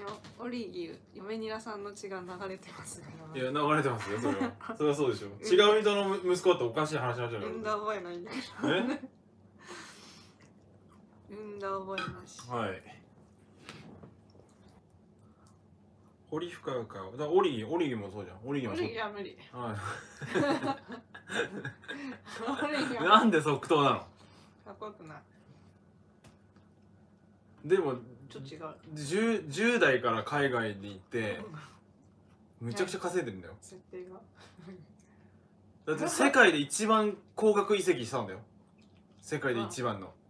オリギ嫁ニラさんの血が流れてますね。 いや流れてますよそれは。それはそうでしょ。違う人の息子っておかしい話になっちゃうから。 産んだ覚えないんだけど。 え？ 産んだ覚えなし。 はい。堀深か。だからオリギもそうじゃん。オリギもそう。 オリギは無理。 はオリギい。 はなんで即答なの？ かっこよくない。 でもちょっと違う。 10代から海外に行ってめちゃくちゃ稼いでるんだよ。 設定が。 だって世界で一番高額移籍したんだよ。世界で一番の。